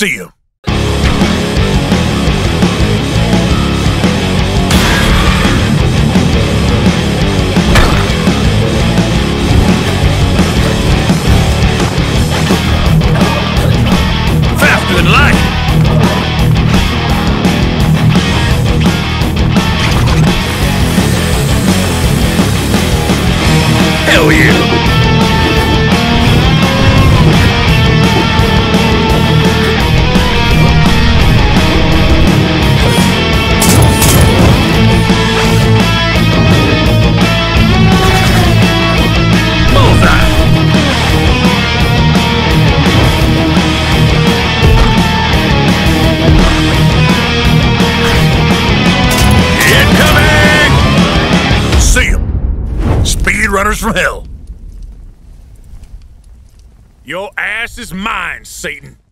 See ya. Faster than light. Hell yeah. Runners from hell. Your ass is mine, Satan.